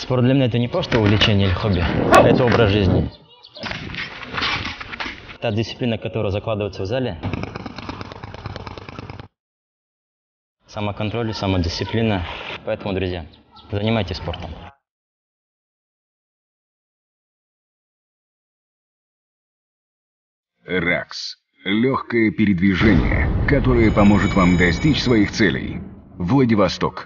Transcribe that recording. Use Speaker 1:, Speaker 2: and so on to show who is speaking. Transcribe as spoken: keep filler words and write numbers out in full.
Speaker 1: Спорт для меня это не просто увлечение или хобби, это образ жизни. Та дисциплина, которая закладывается в зале, самоконтроль, самодисциплина. Поэтому, друзья, занимайтесь спортом.
Speaker 2: РАКС. Легкое передвижение, которое поможет вам достичь своих целей. Владивосток.